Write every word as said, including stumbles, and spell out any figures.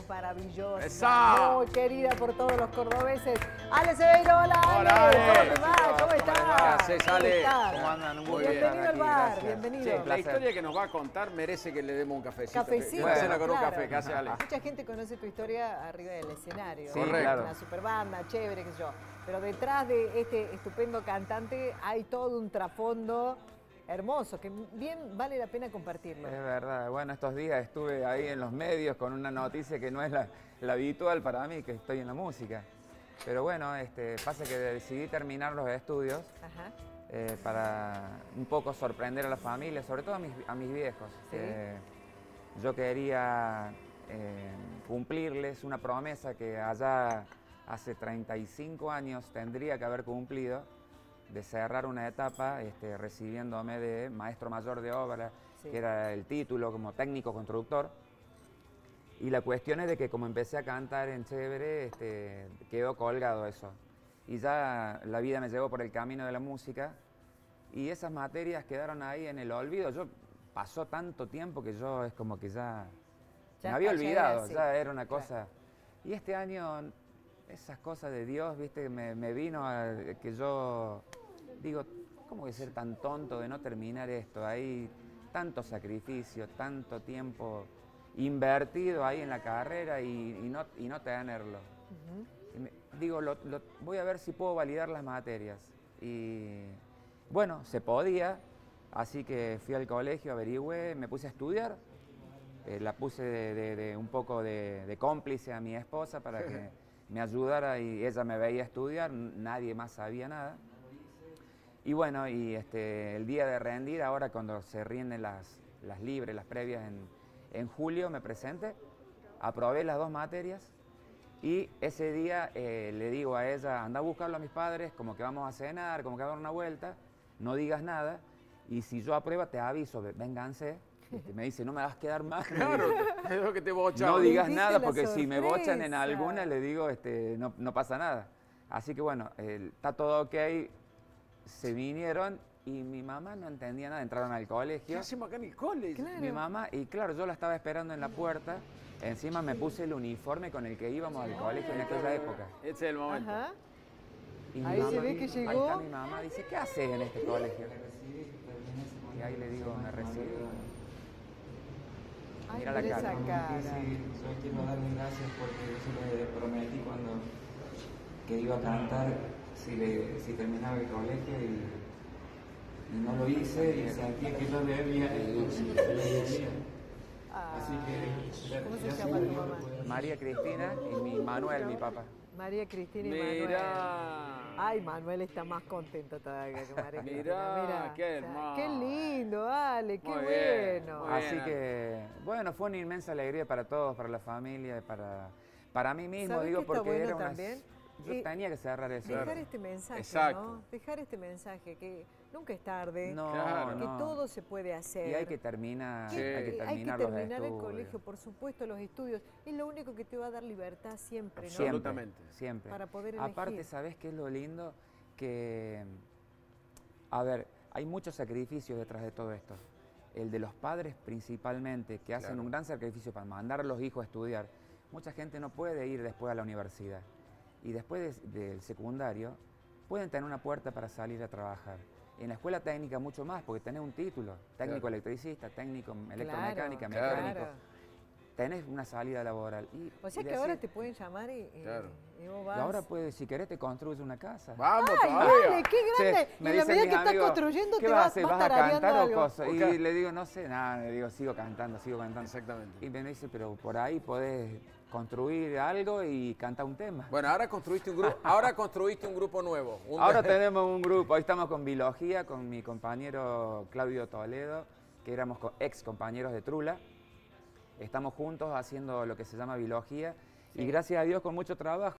maravillosa, ¡Esa! muy querida por todos los cordobeses. Ale Seveiro, hola Ale. Hola, Ale. ¿Cómo te va? ¿Cómo estás? ¿Cómo haces, Ale? ¿Cómo andan? Muy bien. Bienvenido al bar, Gracias. bienvenido. Sí, La historia que nos va a contar merece que le demos un cafecito. Cafecito, Que- Hacela con un claro. café, que hace Ale. Mucha gente conoce tu historia arriba del escenario. Sí, Correcto. claro. Una super banda, chévere, qué sé yo. Pero detrás de este estupendo cantante hay todo un trasfondo hermoso, que bien vale la pena compartirlo. Es verdad. Bueno, estos días estuve ahí en los medios con una noticia que no es la, la habitual para mí, que estoy en la música. Pero bueno, este, pasa que decidí terminar los estudios Ajá. eh, para un poco sorprender a la familia, sobre todo a mis, a mis viejos. Sí. Eh, yo quería eh, cumplirles una promesa que allá hace treinta y cinco años tendría que haber cumplido, de cerrar una etapa este, recibiéndome de maestro mayor de obra, Sí. que era el título como técnico constructor. Y la cuestión es de que como empecé a cantar en Chévere, este, quedó colgado eso. Y ya la vida me llevó por el camino de la música y esas materias quedaron ahí en el olvido. Yo pasó tanto tiempo que yo es como que ya, Ya me había está, ya olvidado, era así. ya era una Claro. cosa. Y este año esas cosas de Dios, viste, me, me vino a que yo digo, ¿cómo voy a ser tan tonto de no terminar esto? Hay tanto sacrificio, tanto tiempo invertido ahí en la carrera y, y, no, y no tenerlo. Ujú. Y me- digo, lo- lo- voy a ver si puedo validar las materias. Y bueno, se podía, así que fui al colegio, averigüé, me puse a estudiar. Eh, la puse de, de- de un poco de, de cómplice a mi esposa para que me ayudara y ella me veía estudiar, n- nadie más sabía nada. Y bueno, y este, el día de rendir, ahora cuando se rinden las, las libres, las previas en, en julio, me presenté, aprobé las dos materias y ese día eh, le digo a ella, anda a buscarlo a mis padres, como que vamos a cenar, como que vamos a dar una vuelta, no digas nada y si yo apruebo te aviso, vénganse. Este, me dice, no me vas a quedar mal. Claro, es lo que te bochaba. No digas Diste nada la porque si me bochan en sorpresa. alguna le digo, este, no, no pasa nada. Así que bueno, eh, está todo ok, se vinieron y mi mamá no entendía nada, entraron al ¿Qué hacemos hacemos acá en el college? Claro. Mi mamá, y claro, yo la estaba esperando en la puerta, encima me puse el uniforme con el que íbamos al colegio en aquella época. Este es el momento. Ajá. Y mi Ahí se mamá- ve que Ahí llegó. está mi mamá, dice, ¿qué haces en este colegio? Y ahí le digo, me recibí. Ay, Mira la mira cara. esa cara. Sí, yo quiero darle gracias porque yo se le prometí cuando que iba a cantar si, le, si terminaba el colegio y, y no lo hice y sentía que yo debía y se le debía. Ah, Así que ¿cómo se gracias llama a tu Dios mamá? lo puedo hacer. María Cristina y mi Manuel, mi papá. María Cristina y Manuel. Mirá. Ay, Manuel está más contento todavía que María Cristina. Mirá, Mirá. qué hermoso. Qué lindo, Ale, qué Muy bien, bueno. muy bien. Así que, bueno, fue una inmensa alegría para todos, para la familia, para, para mí mismo, ¿Sabés digo, qué está porque bueno era una... también? Yo Eh, tenía que cerrar eso. Dejar Claro. este mensaje, Exacto. ¿no? Dejar este mensaje, que nunca es tarde, No, Claro. que no. todo se puede hacer. Y hay que terminar, Que- hay que eh, terminar, terminar los el estudios. colegio, por supuesto, los estudios. Es lo único que te va a dar libertad siempre, ¿no? Siempre, Absolutamente. siempre. Para poder Aparte, elegir. ¿sabés qué es lo lindo? Que, a ver, hay muchos sacrificios detrás de todo esto. El de los padres principalmente, que hacen Claro. un gran sacrificio para mandar a los hijos a estudiar. Mucha gente no puede ir después a la universidad. Y después de- del secundario, pueden tener una puerta para salir a trabajar. En la escuela técnica mucho más, porque tenés un título, técnico Claro. electricista, técnico electromecánica, Claro. mecánico. Claro. Tenés una salida laboral. Y, O sea y que ahora decís, te pueden llamar y, y- Claro. y vos y vas. ahora puedes, si querés, te construyes una casa. Vamos ¡Ay, todavía. vale! ¡Qué grande! Sí, me y en la dicen medida mis que estás amigos, construyendo ¿qué te vas a vas, hacer? vas ¿Vas a tarareando cantar o algo. cosas? Busca- Y le digo, no sé, nada, le digo, sigo cantando, sigo cantando. Exactamente. Y me dice, pero por ahí podés construir algo y cantar un tema. Bueno, ahora construiste un grupo, ahora construiste un grupo nuevo. Un Ahora tenemos un grupo, hoy estamos con Biología, con mi compañero Claudio Toledo, que éramos co- ex compañeros de Trula. Estamos juntos haciendo lo que se llama Biología y gracias a Dios con mucho trabajo